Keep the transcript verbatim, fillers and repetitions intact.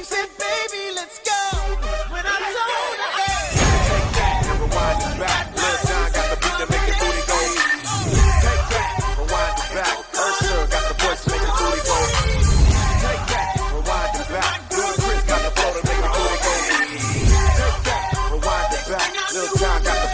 said, baby, let's go. When I told her, hey. Take that and rewind it back. Lil Jon got the beat to make the booty go. Take that, rewind it back. Usher got the voice to make the booty go. Take that, rewind it back. Lil Chris got the flow to make the booty go. Take that, rewind it back. Lil Jon got the